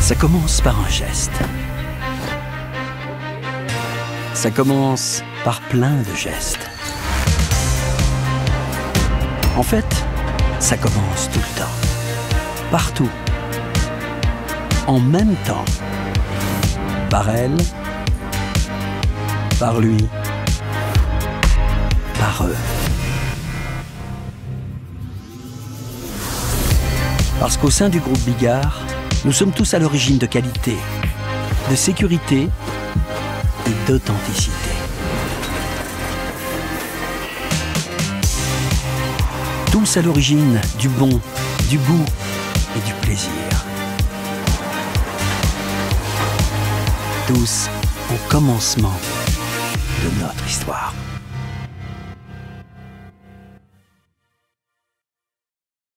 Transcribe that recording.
Ça commence par un geste. Ça commence par plein de gestes. En fait, ça commence tout le temps. Partout. En même temps. Par elle. Par lui. Par eux. Parce qu'au sein du groupe Bigard, nous sommes tous à l'origine de qualité, de sécurité et d'authenticité. Tous à l'origine du bon, du goût et du plaisir. Tous au commencement de notre histoire.